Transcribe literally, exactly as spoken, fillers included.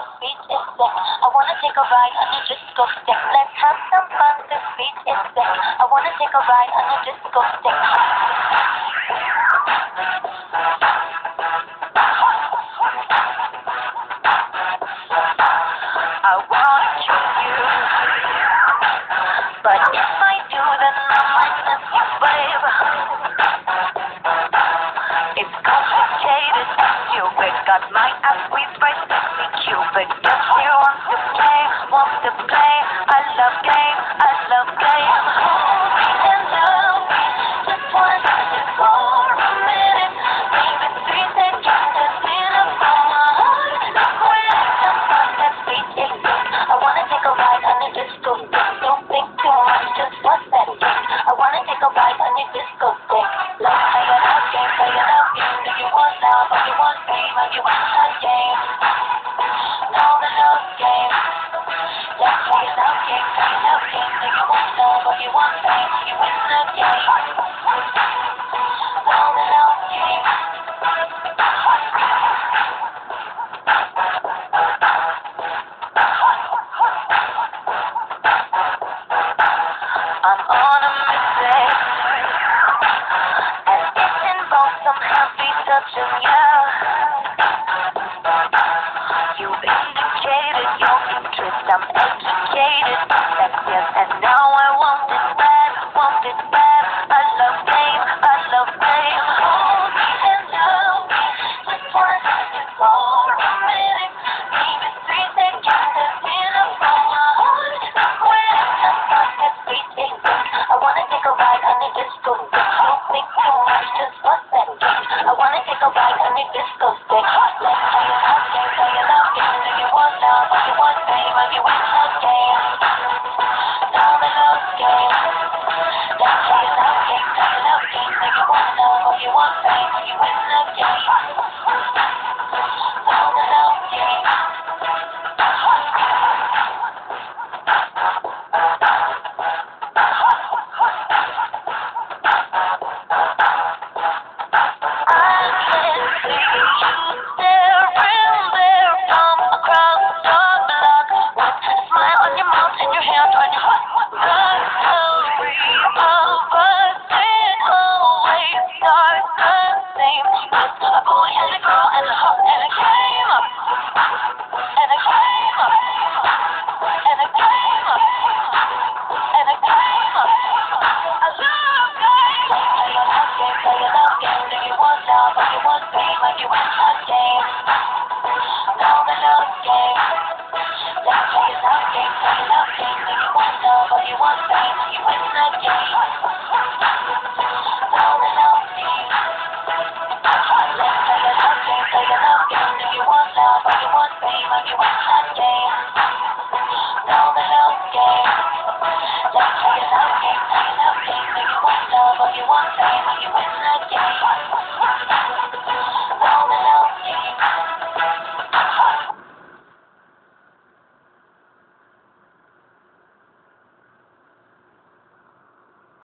this beat is sick. I wanna take a ride on your disco stick. Let's have some fun, this beat is sick. I wanna take a ride on your disco stick. I wanna kill you, but if I do, then I might miss you, babe. It's complicated, stupid. Got my ass squeezed by sexy Cupid. Guess he wants to play, wants to play. I love game, I love game. Hold me and love me, just one second for a minute. Maybe three seconds, that's enough for my heart. Look where I come from, that beat is sick. I wanna take a ride on your disco stick. Don't think too much, just one second. I wanna take a ride on your disco stick. Love, play it out, game, play it out, game. Do you want love, or you want fame, or you want a game? Know the love game. Let's play it out, game, play it out, game. Do you want love, or you want fame, or you win the game? Know the love game. I'm on a mission, and it involves some heavy touching, yeah. You indicated your interest, I'm educated, that's yes, and now I want it bad, want it bad. I love game, I love game. Hold me and love me, just one second for a minute. Maybe three seconds, that's enough for my heart. Look where I come from, that beat is sick. I wanna take a ride on your disco stick. Don't think too much, just one second. I wanna take a ride on your disco stick. Let's play it out, game, play it out, game. Do you want love, or you want fame, or you want a game? Know the love game. Let's play it out, game, play it out, game. Do you want love, or you want fame, or you win the game? Know the love game. I can see you staring there from across the block, with a smile on your mouth and your hand on your heart. The story of us, it always starts the same. With a boy and a girl and a heart and a game, and a game, and a game, and a game. I love game. Play your love game, play your love game. Do you want love, or you want fame, or you want a game? Know the love game. Let's play your love game, play your love game. Do you want love, or you want fame, or you win the game? Know the love game. Let's play your love game, play your love game. Do you want love, or you want fame, or you want a game? Know the love game. Let's play your love game, play your love game. Do you want love, or you want fame, or you win the game?